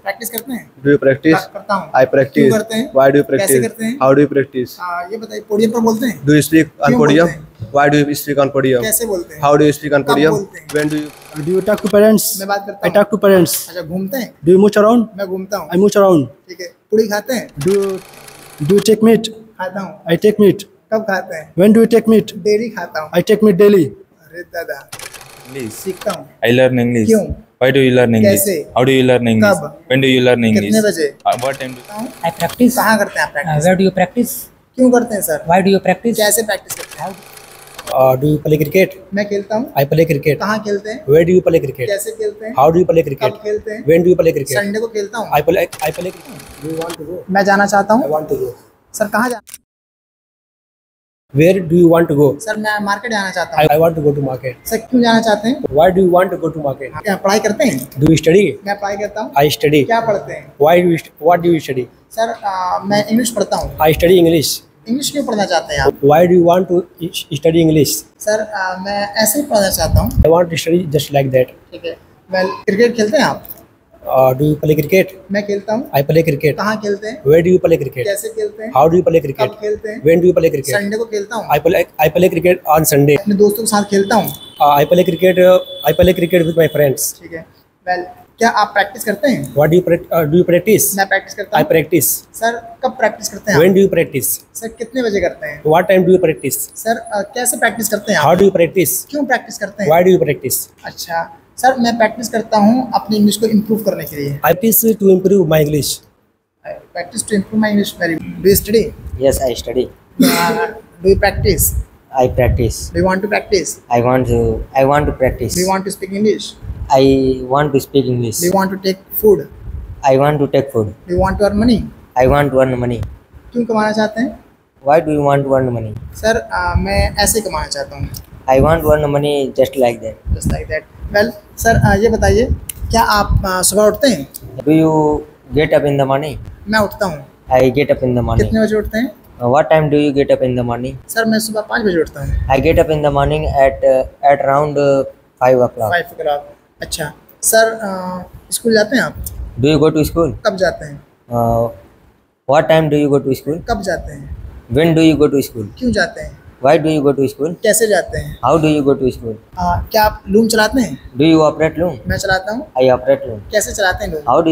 Practice करते हैं? Do you practice? करता हूँ। I practice. क्यों करते हैं? Why do you practice? कैसे करते हैं? How do you practice? ये बताइए, पोडियम पर बोलते हैं? डू यू स्पीक ऑन क्यों पोडियम? बोलते हैं? Why do you speak on podium? कैसे बोलते हैं? How do you speak on कब पोडियम? बोलते हैं? When do you? Do you talk to parents? मैं बात करता I हूँ। talk to parents. अच्छा, घूमते हैं? Do you mooch around? मैं घूमता हूँ। I mooch around. ठीक है। पूड़ी खाते हैं? Do you take meat? खाता हूँ। I take meat. कब खाते हैं? When do you take meat? Daily खाता हूँ। I take meat daily. अरे दादा, English. सीखता हूँ। I learn English. क्यों? Why do you learn English? कैसे? How do you learn English? कब? When do you learn English? कितने बजे? What time do करता हूँ। I practice. कहाँ करते हैं आप practice? Where do you practice? क्यों करते हैं sir? Why do you practice? कैसे प्रैक्टिस करते हैं? Do you play cricket? मैं खेलता हूँ। I play cricket. कहाँ खेलते हैं? Where do you play cricket? कैसे खेलते हैं? How do you play cricket? कब खेलते हैं? When do you play cricket? Sunday को खेलता हूँ। I play cricket. Do you want to go? मैं जाना चाहता I हूँ। want to go. सर कहाँ जाना? Where do you want to go? Sir मैं मार्केट जाना चाहता हूँ। I want to go to market. Sir क्यों जाना चाहते हैं? Why do you want to go to market? क्या पढ़ाई करते हैं? Do you study? मैं पढ़ाई करता हूँ। I study. क्या पढ़ते हैं? What do you study? Sir मैं इंग्लिश पढ़ता हूँ। I study English. इंग्लिश क्यों पढ़ना चाहते हैं आप? Why do you want to study English? Sir मैं ऐसे ही पढ़ना चाहता हूँ। I want to study just like that. ठीक है। वेल, क्रिकेट खेलते हैं आप? Do you play cricket? मैं खेलता हूँ। I play cricket. कहाँ खेलते हैं? Where do you play cricket? कैसे खेलते हैं? How do you play कब cricket? खेलते हैं? When do you play cricket? Sunday को खेलता हूँ। I play cricket on Sunday. अपने दोस्तों के साथ खेलता हूँ। I play cricket with my friends. ठीक है। वेल, क्या आप प्रैक्टिस करते हैं? What do you practice? मैं प्रैक्टिस करता I हूँ। practice. सर कब प्रैक्टिस करते हैं When आप? do you practice? सर कितने बजे करते हैं? What time do you practice? Sir कैसे प्रैक्टिस करते हैं How आप? do you practice? क्यों प्रैक्टिस करते हैं? Why do you practice? अच्छा सर, मैं प्रैक्टिस करता हूँ अपनी इंग्लिश को इम्प्रूव करने के लिए। I practice to improve my English. Practice to improve my English very. Do you study? Yes, I study. Do you practice? I practice. Do you want to practice? I want to practice. Do you want to speak English? I want to speak English. Do you want to take food? I want to take food. Do you want to earn money? I want to earn money. क्यों कमाना चाहते हैं? Why do you want to earn money? Sir मैं ऐसे कमाना चाहता हूँ। I want to earn money just like that. Just like that. Well sir, ये बताइए, क्या आप सुबह उठते हैं? Do you get up in the morning? मैं उठता हूँ। I get up in the morning. कितने बजे उठते हैं? What time do you get up in the morning? Sir मैं सुबह 5 बजे उठता हूँ। I get up in the morning at around 5 o'clock. 5 o'clock। अच्छा सर, स्कूल जाते हैं आप? Do you go to school? कब जाते हैं? What time do you go to school? कब जाते हैं? When do you go to school? क्यों जाते हैं? Why do you go to school? कैसे जाते हैं? How do you go to school? क्या आप लूम चलाते हैं? Do you operate loom? मैं चलाता हूँ। I operate loom. कैसे चलाते हैं loom? How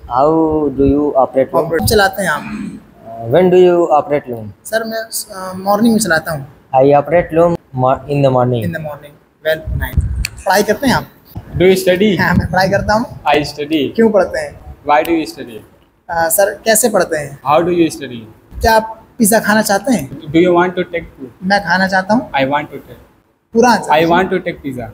do you operate loom? Operate चलाते हैं आप? When do you operate loom? Sir मैं मॉर्निंग में चलाता हूँ। I operate loom in the morning. In the morning. Well night. पढ़ाई करते हैं आप? Do you study? हाँ, मैं पढ़ाई करता हूँ। I study. क्यों पढ़ते हैं? Why do you study? Sir कैसे पढ़ते हैं? How do you study? क्या आप पिज़्ज़ा खाना चाहते हैं? Do you want to take food? मैं खाना चाहता हूँ। I want to take. पूरा answer. I want to take pizza.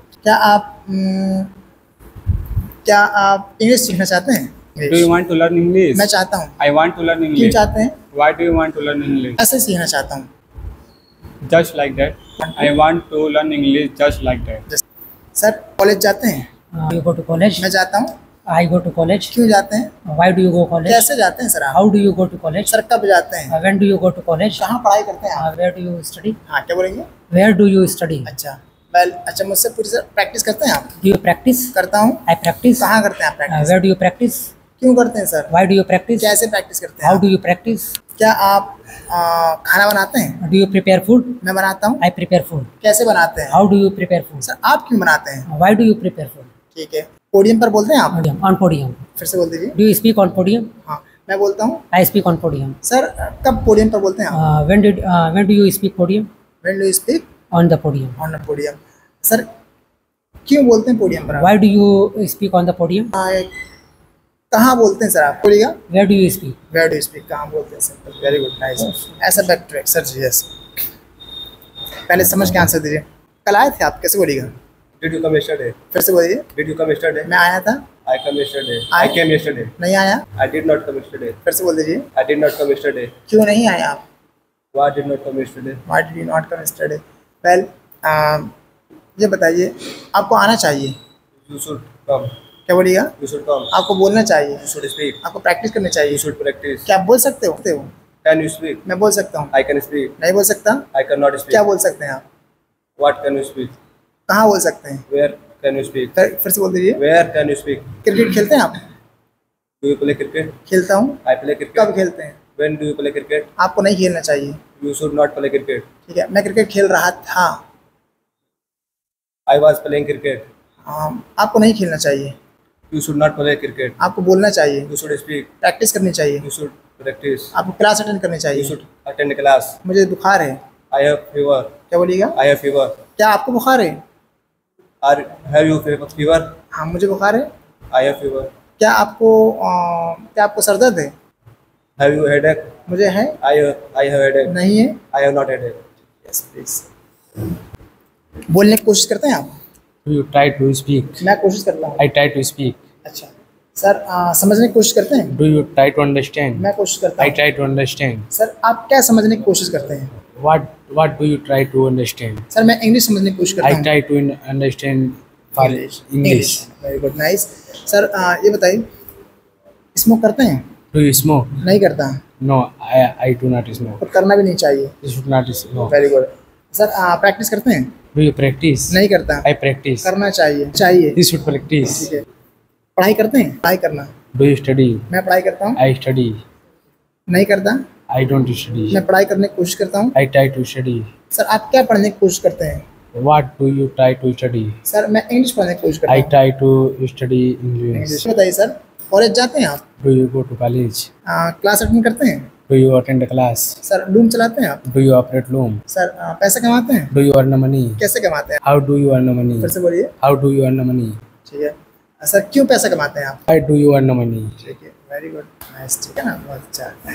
क्या आप इंग्लिश सीखना चाहते हैं? Do you want to learn English? मैं चाहता हूँ। I want to learn क्यों English. चाहते हैं? Why do you want to learn English? ऐसे सीखना चाहता हूँ। Just like that. I want to learn English just like that. Sir college जाते हैं? You go to college. मैं जाता हूँ। I go to college. क्यों जाते हैं? Why do you go college? कैसे जाते हैं सर आप? How do you go to college? Sir कब जाते हैं? When do you go to college? कहाँ पढ़ाई करते हैं आप? Where do you study? हाँ, क्या बोलेंगे? Where do you study? अच्छा वेल, अच्छा मुझसे पूरी सर प्रैक्टिस करते हैं आप? Do you practice? करता हूँ। I practice. कहाँ करते हैं आप practice? Where do you practice? क्यों करते हैं sir? Why do you practice? कैसे प्रैक्टिस करते हैं How आप? do you practice? क्या आप खाना बनाते हैं? Do you prepare food? मैं बनाता हूँ। I prepare food. कैसे बनाते हैं? How do you prepare food? Sir आप क्यों बनाते हैं? Why do you prepare food? ठीक है। पोडियम पर बोलते हैं आप? Podium. On podium. फिर से बोल दीजिए। Do you speak on podium? हाँ, मैं बोलता हूँ। I speak on podium. Sir कब पोडियम पर बोलते हैं आप? When do you speak podium? When do you speak On the podium. on the podium? Sir क्यों बोलते हैं पोडियम पर आप? Why do you speak on the podium? कहाँ बोलते हैं सर आप? बोलिएगा। Where do you speak? Where do you speak? कहाँ बोलते हैं सर? Very good, nice. ऐसा back track sir ji, yes. पहले समझ के आंसर दीजिए। कल आए थे आप, कैसे बोलिएगा? Did you come yesterday? फिर से बोलिए। Did you come yesterday? मैं आया था। I come yesterday. I came yesterday. नहीं आया। I did not come yesterday. फिर से बोल दीजिए। I did not come yesterday. क्यों नहीं आए आप? Why did not come yesterday? Why did you not come yesterday? Well, ये बताइए, आपको आना चाहिए। You should come. क्या बोलिएगा? You should come. आपको बोलना चाहिए। You should speak. आपको प्रैक्टिस करनी चाहिए। You should practice. क्या आप बोल सकते हो? Can you speak? मैं बोल सकता हूँ। I can speak. नहीं बोल सकता? I cannot speak. क्या बोल सकते हैं आप? What can you speak? कहाँ बोल सकते हैं? Where can you speak? फिर से बोल दीजिए। Where can you speak? Cricket खेलते हैं आप? Do you play cricket? खेलता हूँ। I play कब cricket. खेलते हैं? When do you play cricket? आपको नहीं खेलना चाहिए। You should not play cricket. ठीक है, मैं क्रिकेट खेल रहा था। I was playing cricket. आपको नहीं खेलना चाहिए। You should not play cricket. आपको बोलना चाहिए। You should speak. प्रैक्टिस करनी चाहिए। You should practice. आपको क्लास अटेंड करनी You चाहिए। should attend class. मुझे बुखार है। I have fever. क्या बोलिएगा? I have fever. क्या आपको बुखार है? Have you fever? हाँ, मुझे बुखार है। I have fever. क्या आपको सर दर्द है? Have you headache? मुझे है। I have headache. नहीं है। I have not headache. Yes please. बोलने की कोशिश करते हैं आप? Do you try to speak? मैं कोशिश करता हूँ। I try to speak. अच्छा सर, समझने की कोशिश करते हैं? Do you try to understand? मैं कोशिश करता I हूँ। try to understand. सर, आप क्या समझने की कोशिश करते हैं? What do you try to understand? Sir, मैं इंग्लिश समझने की कोशिश करता I हूँ। try to understand for English. Very good, nice. Sir, ये बताइए, स्मोक करते हैं? Do you smoke? नहीं करता। No, I do not smoke. और करना भी नहीं चाहिए। You should not smoke. Very good. Sir, practice करते हैं? Do you practice? नहीं करता। I practice. करना चाहिए। You should practice. ठीक है। पढ़ाई करते हैं? पढ़ाई करना। Do you study? मैं पढ़ाई करता हूँ। I study. नहीं करता। I don't study. मैं पढ़ाई करने की कोशिश करता हूँ। I try to study. Sir, आप क्या पढ़ने की कोशिश करते हैं? What do you try to study? Sir, मैं इंग्लिश पढ़ने की कोशिश करता I हूँ। try to study English. English बताइए सर। कॉलेज जाते हैं आप? Do you go to college? Class attend करते हैं? Do you attend a class? Sir, loom चलाते हैं आप? Do you operate loom? Sir, पैसा कमाते हैं? Do you earn money? कैसे कमाते हैं? How do you earn money? फिर से बोलिए। How do you earn money? ठीक है। सर, क्यों पैसा कमाते हैं आप? Why do you earn money? ठीक है, वेरी गुड, नाइस। ठीक है ना, बहुत अच्छा।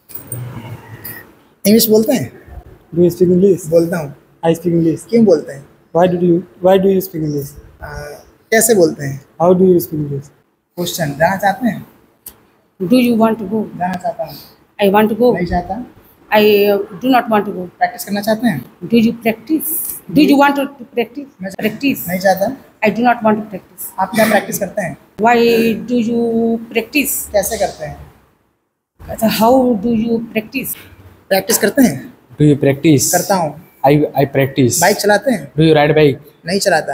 इंग्लिश बोलते हैं? Do you speak English? बोलता हूँ। I speak English. क्यों बोलते हैं? Why do you speak English? कैसे बोलते हैं? How do you speak English? Question, जाना चाहते हैं? Do you want to go? जाना चाहता हूँ। I want to go. नहीं चाहता। I do not want to go. Practice करना चाहते हैं? Do you practice? Do you want to practice? Practice. नहीं चाहता। I do not want to practice. आप क्या प्रैक्टिस करते हैं? Why do you practice? कैसे करते हैं? So how do you practice? Practice करते हैं? Do you practice? करता हूँ। I practice. बाइक चलाते हैं? Do you ride bike? नहीं चलाता।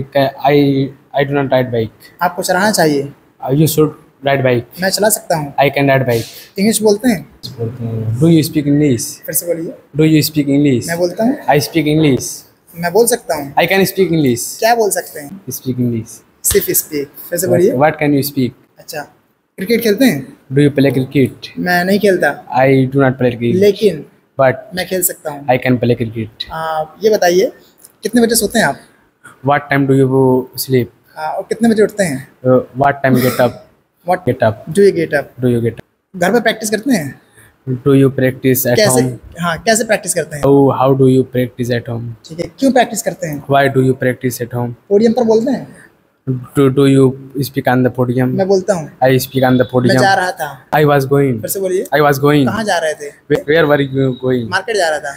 I do not ride bike. आपको चलाना चाहिए। You should ride bike. मैं चला सकता हूँ। I can ride bike. English बोलते हैं? Do you speak English? फिर से बोलिए। Do you speak English? मैं बोलता हूँ। I speak English. मैं बोल सकता हूँ। I can speak English. क्या बोल सकते हैं? Speak English. सिर्फ स्पीक। फिर से बोलिए। What can you speak? अच्छा, क्रिकेट खेलते हैं? Do you play cricket? मैं नहीं खेलता, I do not play cricket. लेकिन But मैं खेल सकता हूँ। I can play cricket. ये बताइए, कितने बजे सोते हैं आप? What time do you sleep? और कितने बजे उठते हैं? What time you get up? What Get up. do you get up? Do you get up? घर पे प्रैक्टिस करते हैं? Do you practice at कैसे? home? हाँ, कैसे प्रैक्टिस करते हैं? How do you practice at home? ठीक है, क्यों प्रैक्टिस करते हैं? Why do you practice at home? Podium पर बोलते हैं? Do you speak on the podium? मैं बोलता हूँ। I speak on the मैं podium. जा रहा था। I was going. फिर से बोलिए। I was going. कहाँ जा रहे थे? Where were you going? Market जा रहा था।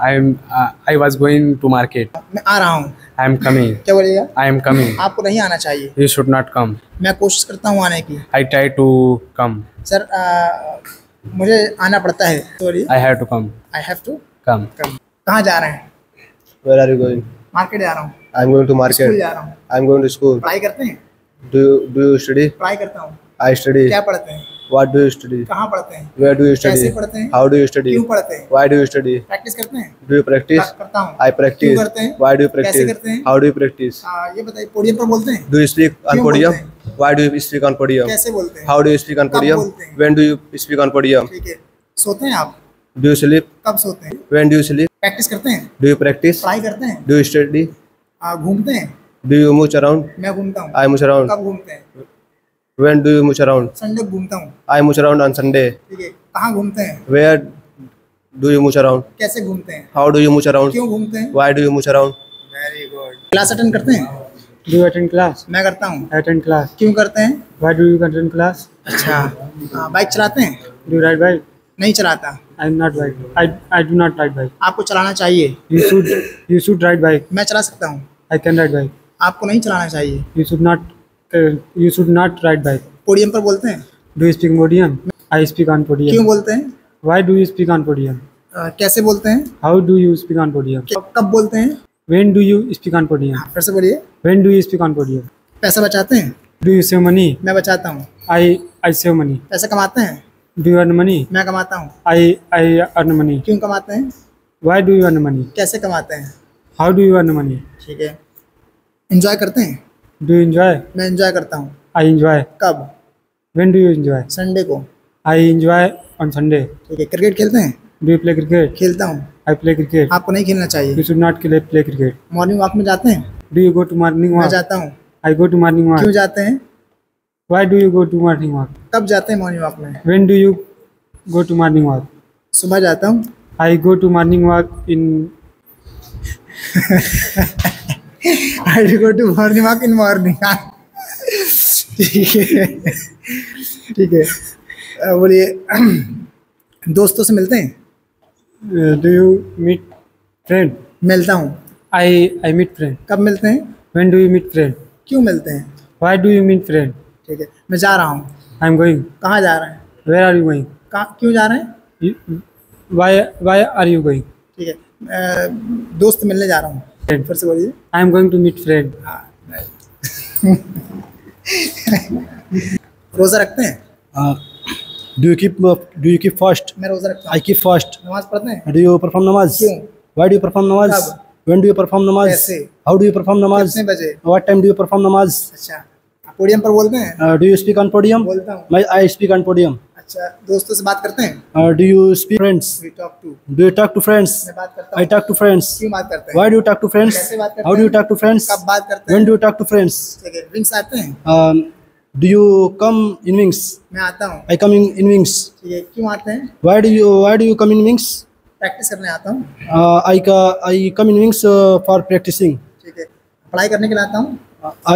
I was going to market. मैं आ रहा हूँ। I am coming. क्या बोलिएगा? I am coming. आपको नहीं आना चाहिए। You should not come. मैं कोशिश करता हूँ आने की। I try to come. Sir, मुझे आना पड़ता है। Sorry, I have to come. I have to Come. Come. कहाँ जा रहे हैं? Where are you going? Market जा रहा हूँ। I'm going to school market. जा रहा हूँ। I'm going to school. पढ़ाई करते हैं? Do you study? पढ़ाई करता हूँ। I study. क्या पढ़ते हैं? What do you study? कहाँ पढ़ते हैं? Where do you कैसे study? पढ़ते हैं? How do you study? क्यों पढ़ते हैं? Why do you study? Practice करते हैं? Do you practice? करता हूँ। I practice. क्यों करते हैं? Why do you कैसे practice? करते हैं? How do you practice? ये बताइए, पोडियम पर बोलते हैं? Do you speak on क्यों podium? बोलते Why do you speak on podium? कैसे बोलते हैं? How do you speak on कब podium? बोलते हैं? When do you speak on podium? ठीक है। सोते हैं आप? Do you sleep? कब सोते हैं? When do you sleep? Practice करते हैं? Do you practice? पढ़ाई करते हैं? Do you study? घूमते हैं? Do you move around? मैं घूमता हूँ। I move around. कब घूमते हैं? When do you move around? Sunday को घूमता हूँ। I move around on Sunday. ठीक है। कहाँ घूमते हैं? Where do you move around? कैसे घूमते हैं? How do you move around? क्यों घूमते हैं? Why do you move around? Very good. Class attend करते हैं? Do you attend class? मैं करता हूँ। I attend class. क्यों करते हैं? Why do you attend class? अच्छा, बाइक चलाते हैं? Do you ride bike? नहीं चलाता। I'm not ride. I do not ride bike. आपको चलाना चाहिए। You should ride bike. मैं चला सकता हूँ। I can ride bike. आपको नहीं चलाना चाहिए। You should not ride bike. Podium पर बोलते हैं? Do you speak podium? I speak on क्यों podium. बोलते हैं? Why do you speak on podium? कैसे बोलते हैं? How do you speak on podium? कब बोलते हैं? When do you speak on podium? फिर से बोलिए। When do you speak on podium? पैसा बचाते हैं? Do you save money? मैं बचाता हूँ। I save money. पैसे कमाते हैं? Do you earn money? मैं कमाता हूँ। I earn money. क्यों कमाते हैं? Why do you earn money? कैसे कमाते हैं? How do you earn money? ठीक है। एंजॉय करते हैं? Do you enjoy? मैं एंजॉय करता हूँ। I enjoy. कब? When do you enjoy? Sunday को। I enjoy on Sunday. ठीक है। क्रिकेट खेलते हैं? Do you play cricket? खेलता हूँ। I play cricket. आपको नहीं खेलना चाहिए। You should not play cricket. Morning walk में जाते हैं? Do you go to morning मैं walk? जाता हूँ। I go to morning क्यों walk. जाते हैं? Why do you go to morning walk? कब जाते हैं मॉर्निंग वॉक में? When do you go to morning walk? सुबह जाता हूँ। I go to morning walk in I go to morning walk in morning. ठीक है, ठीक है। बोलिए, दोस्तों से मिलते हैं? do you meet friend? मिलता हूँ। I meet friend. कब मिलते हैं? When do you meet friend? क्यों मिलते हैं? Why do you meet friend? ठीक है। मैं जा रहा हूँ। I'm going. कहाँ जा रहे हैं? Where are you going? कहाँ, क्यों जा रहे हैं? Why are you going? ठीक है। दोस्त मिलने जा रहा हूँ। Friend. फिर से बोलिए। I am going to meet friend. रोज़ा रखते हैं? Do you keep fast? मैं रोज़ा रखता I हूँ। keep fast. नमाज पढ़ते हैं? Do you perform namaz? क्यों? Why do you perform namaz? कब? When do you perform namaz? कैसे? How do you perform namaz? कितने बजे? What time do you perform namaz? अच्छा, आप पोडियम पर बोलते हैं? Do you speak on podium? बोलता हूँ। I speak on podium. अच्छा, दोस्तों से बात करते हैं? Do you speak friends? We talk to। Do you talk to friends? मैं बात करता I हूँ। talk to friends. क्यों बात करते हैं? Why do you talk to friends? कैसे बात करते How do you हैं? talk to friends? कब बात करते हैं? When do you talk to friends? ठीक है। विंग्स आते हैं? Do you come in wings? मैं आता हूँ। I come in wings. ठीक है। क्यों आते हैं? Why do you come in wings? Practice करने आता हूँ। I come in wings for practicing. ठीक है। पढ़ाई करने के लिए आता हूँ।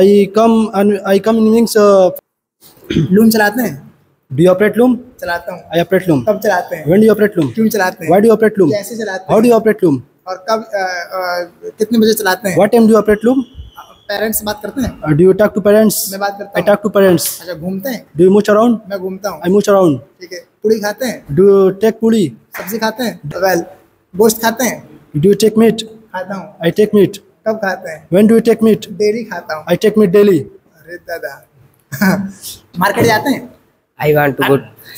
I come in wings. Loom चलाते हैं? Do you operate loom? चलाता हूँ। I operate loom. कब चलाते हैं? When do you operate loom? क्यों चलाते हैं? Why do you operate loom? कैसे चलाते How हैं? do you operate loom? और कब कितने बजे चलाते हैं? What time do you operate loom? Parents से बात करते हैं? Do you talk to parents? मैं बात करता I हूँ। talk to parents. अच्छा, घूमते हैं? Do you mooch around? मैं घूमता हूँ। I mooch around. ठीक है। पूड़ी खाते हैं? Do you take puri? सब्जी खाते हैं? वेल, गोश्त खाते हैं? Do you take meat? खाता हूँ। I take meat. कब खाते हैं? When do you take meat? Daily खाता हूँ। I take meat daily. अरे दादा। मार्केट जाते हैं? I want to go.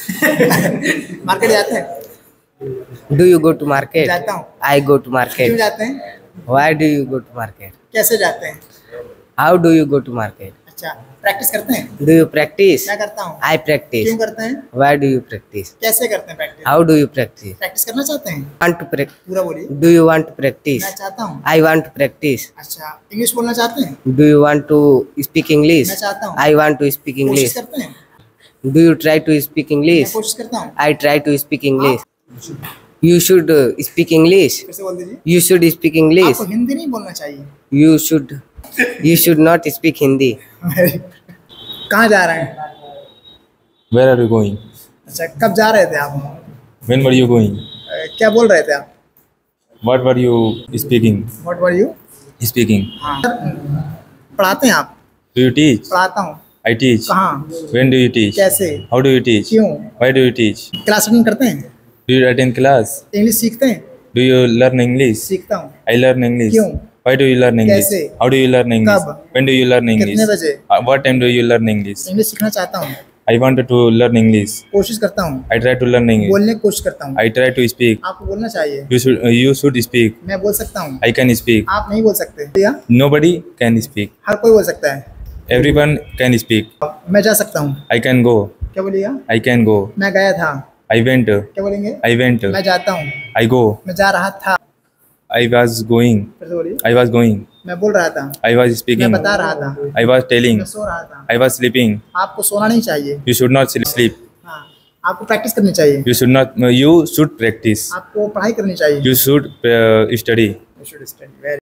Market जाते हैं? Do you go to market? जाता हूँ। I go to क्यों market. जाते हैं? Why do you go to market? कैसे जाते हैं? How do you go to market? अच्छा, प्रैक्टिस करते हैं? Do you practice? मैं करता हूँ। I practice. क्यों करते हैं? Why do you practice? कैसे करते हैं practice? How do you practice? Practice करना चाहते हैं? Want to practice? पूरा बोलिए। Do you want to practice? मैं चाहता हूँ। I want to practice. अच्छा, इंग्लिश बोलना चाहते हैं? Do you want to speak English? मैं चाहता हूँ। I want to speak कोशिश English. करते हैं? Do you try to speak मैं English? कोशिश करता हूँ। I try to speak English. You should speak English. फिर से बोल दीजिए। You should speak English. आपको हिंदी नहीं बोलना चाहिए। You should not speak Hindi. कहाँ जा रहे हैं? Where are you going? अच्छा, कब जा रहे थे आप? When were you going? क्या बोल रहे थे आप? What were you speaking? What were you? Speaking. हाँ। पढ़ाते हैं आप? Do you teach? पढ़ाता हूँ। I teach. कहाँ? When do you teach? कैसे? How do you teach? क्यों? Why do you teach? Class attend करते हैं? Do you attend class? English सीखते हैं? Do you learn English? सीखता हूँ। I learn English. क्यों? Why do you learn English? कैसे? How do you learn English? कब? When do you learn English? कितने बजे? What time do you learn English? English सीखना चाहता हूँ। I wanted to learn English. कोशिश करता हूँ। I try to learn English. बोलने की कोशिश करता हूँ। I try to speak. आपको बोलना चाहिए। You should speak. मैं बोल सकता हूँ। I can speak. आप नहीं बोल सकते। भैया, Nobody can speak. हर कोई बोल सकता है। Everyone can speak. मैं जा सकता हूँ। I can go. क्या बोलिएगा? I can go. मैं गया था। I went. क्या बोलेंगे? I went. मैं जाता हूँ। I go. मैं जा रहा था। I was going. फिर से बोलिए। I was going. मैं बोल रहा था। I was मैं speaking. बता रहा था। I was telling. मैं सो रहा था। I was sleeping. आपको सोना नहीं चाहिए। You should not sleep. हाँ, आपको प्रैक्टिस करनी चाहिए। You should not. You should practice. आपको पढ़ाई करनी चाहिए। You should study. You should study. Very